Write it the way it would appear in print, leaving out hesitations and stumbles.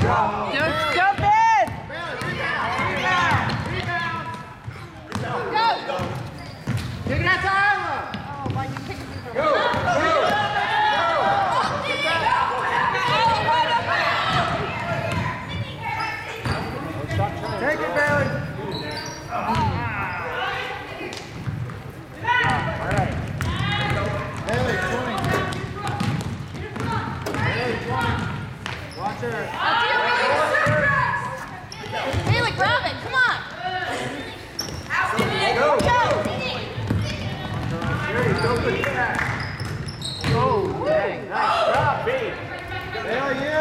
Jump in! Go! Take that time! Oh, why you kicking me from Go! Take it, Bailey! Alright. Bailey, 20. Bailey, 20. Watch her. Bailey, grab it, come on! Go! Go! Go, good catch. Oh, dang. Nice job, B. Bailey, yeah.